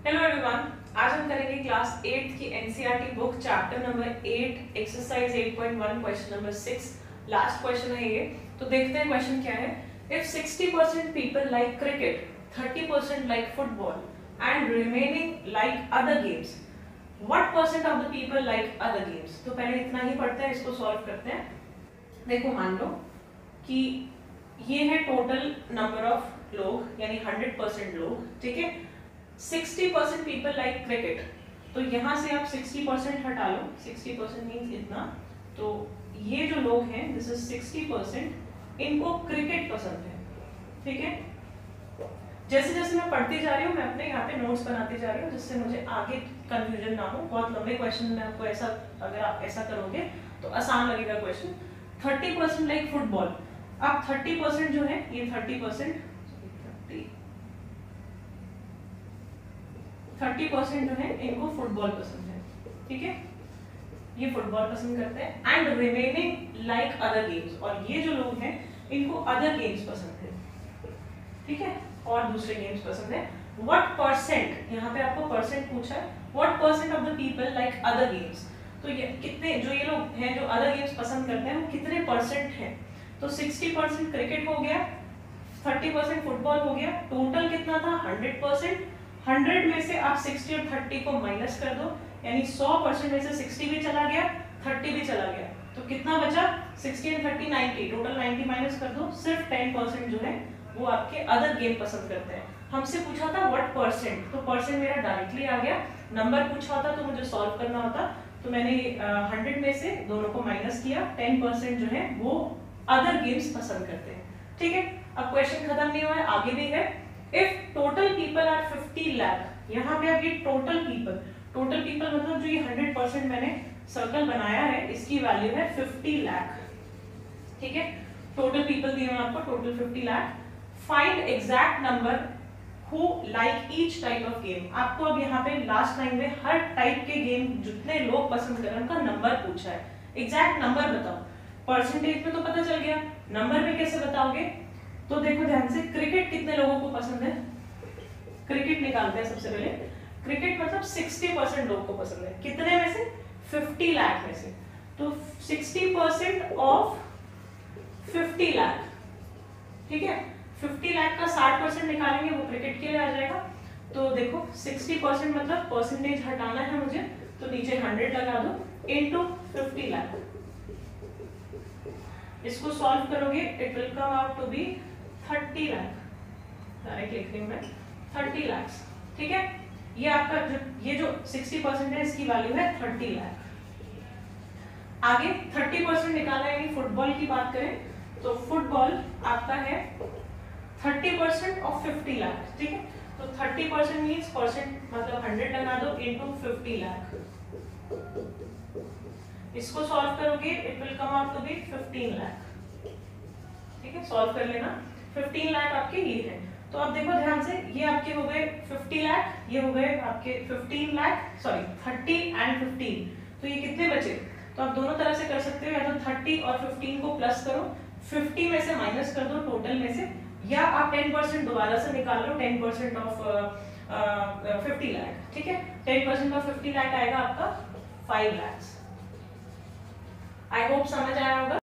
Hello everyone, आज हम करेंगे क्लास 8 की NCERT book chapter number 8 exercise 8.1 question number 6। Last question है ये। तो देखते हैं क्वेश्चन क्या है। If 60% people like cricket, 30% like football and remaining like other games, what percent of the people like other games. तो पहले इतना ही पढ़ते हैं, इसको सॉल्व करते हैं। देखो मान लो कि ये है टोटल नंबर ऑफ लोग, यानी 100% लोग, ठीक है। 60% पीपल लाइक क्रिकेट, तो यहाँ से आप 60% हटा लो। 60% मीन्स इतना, तो ये जो लोग हैं दिस इज 60%, इनको क्रिकेट पसंद है, ठीक है। जैसे जैसे मैं पढ़ती जा रही हूँ, मैं अपने यहाँ पे नोट्स बनाती जा रही हूँ, जिससे मुझे आगे कंफ्यूजन ना हो। बहुत लंबे क्वेश्चन में आपको ऐसा, अगर आप ऐसा करोगे तो आसान लगेगा क्वेश्चन। 30% लाइक फुटबॉल, अब 30% जो है ये 30% जो है इनको फुटबॉल पसंद है, ठीक है, ये फुटबॉल पसंद करते हैं। And remaining like other games, और ये जो लोग हैं इनको अदर गेम्स पसंद है, ठीक है, और दूसरे गेम्स पसंद है। व्हाट परसेंट, यहाँ पे आपको परसेंट पूछा है, what percent of the people like other games, तो ये कितने, जो ये लोग हैं जो अदर गेम्स पसंद करते हैं वो कितने परसेंट हैं। तो 60% क्रिकेट हो गया, 30% फुटबॉल हो गया, टोटल कितना था 100%। 100 में से आप 60 और 30 को माइनस कर दो, यानी 100% में से 60 भी चला गया, 30 भी चला गया, तो कितना बचा 60 और 30 90, टोटल 90 माइनस कर दो। सिर्फ 10% जो है वो आपके अदर गेम पसंद करते हैं। हमसे पूछा था व्हाट परसेंट, तो परसेंट मेरा डायरेक्टली आ गया। नंबर पूछा होता तो मुझे सॉल्व करना होता, तो मैंने 100 में से दोनों को माइनस किया। 10% जो है वो अदर गेम्स पसंद करते हैं, ठीक है। अब क्वेश्चन खत्म नहीं हुआ है, आगे भी है। If total people are 50 lakh, यहाँ पे अब ये टोटल पीपल मतलब जो ये 100% मैंने सर्कल बनाया है, इसकी वैल्यू है 50 लाख, ठीक है। टोटल पीपल दिए हैं आपको, total 50 lakh. Find exact number who like each type of game. आपको अब यहाँ पे लास्ट लाइन में हर टाइप के गेम जितने लोग पसंद करें उनका नंबर पूछा है। एग्जैक्ट नंबर बताओ। परसेंटेज में तो पता चल गया, नंबर में कैसे बताओगे। तो देखो ध्यान से, क्रिकेट कितने लोगों को पसंद है, क्रिकेट निकालते हैं सबसे पहले। क्रिकेट मतलब 60% लोगों को पसंद है, कितने में से 50 लाख में से, तो 60% ऑफ 50 लाख, ठीक है। 50 लाख का 60% निकालेंगे, वो क्रिकेट के लिए आ जाएगा। तो देखो 60% मतलब परसेंटेज हटाना है मुझे, तो नीचे 100 लगा दो इनटू 50 लाख। इसको सॉल्व करोगे it will come out to be 30 lakh, direct लिख रही हूं मैं 30 लाख, ठीक है। ये आपका ये जो 60% है इसकी वैल्यू है 30 लाख। आगे 30% निकाला, यानी फुटबॉल की बात करें तो फुटबॉल आपका है 30% ऑफ 50 लाख, ठीक है। तो 30% मींस परसेंट मतलब 100 लगा दो इनटू 50 लाख। इसको सॉल्व करोगे it will come out to be 15 lakh, ठीक है। सॉल्व कर लेना, 15 लाख आपके ये है। तो अब देखो ध्यान से, ये आपके हो गए 50 लाख, ये हो गए आपके 15 लाख, सॉरी 30 एंड 15, तो ये कितने बचे। तो आप दोनों तरह से कर सकते हो, या तो 30 और 15 को प्लस करो, 50 में से माइनस कर दो टोटल में से, या आप 10% दोबारा से निकाल लो, 10% ऑफ 50 लाख, ठीक है। 10% ऑफ 50 लाख आएगा आपका 5 लाख। आई होप समझ आया होगा।